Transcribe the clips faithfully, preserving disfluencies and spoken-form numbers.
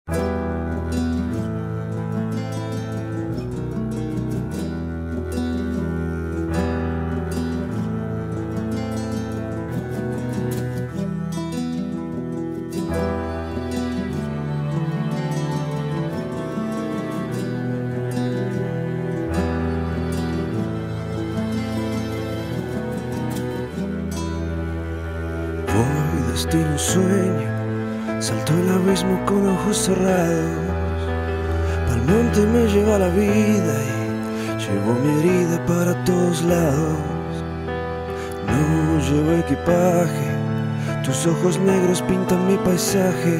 Voy destino un sueño, salto el abismo con ojos cerrados. Pa'l monte me lleva la vida y llevo mi herida para todos lados. No llevo equipaje, tus ojos negros pintan mi paisaje.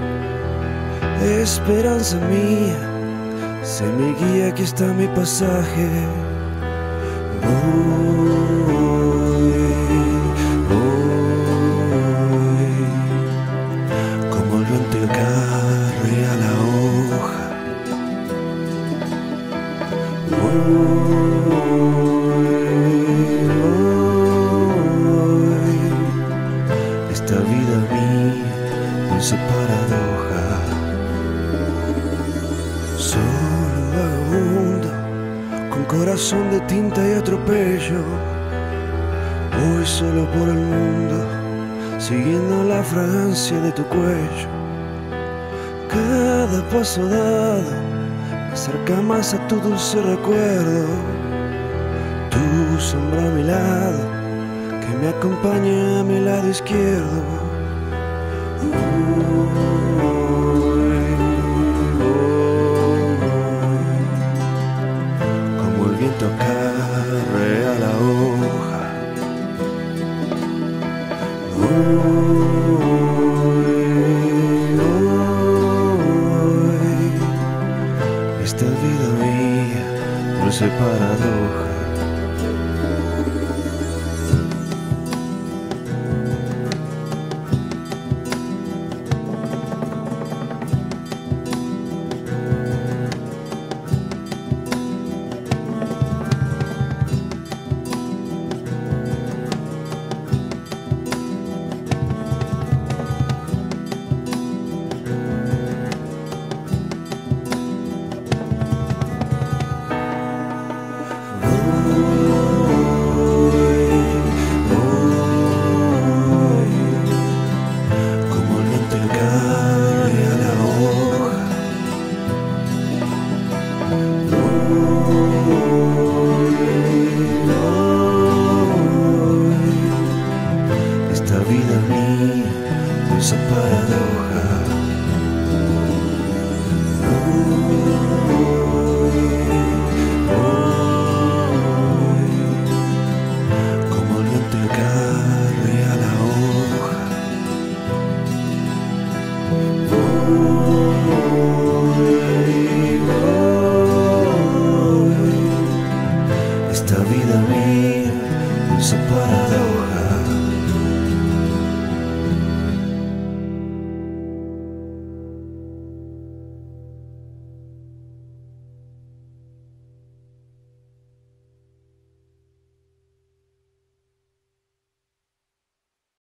Esperanza mía, sé mi guía, aquí está mi pasaje. Voy, voy, como el viento el carro y a la hoja. Voy, voy, esta vida mía, dulce paradoja. Solo vagabundo, con corazón de tinta y atropello. Voy solo por el mundo, siguiendo la fragancia de tu cuello. Cada paso dado me acerca más a tu dulce recuerdo. Tu sombra a mi lado, que me acompaña a mi lado izquierdo. Carrea la hoja. Voy, voy, esta vida mía, dulce paradoja. Esta vida mía, dulce paradoja.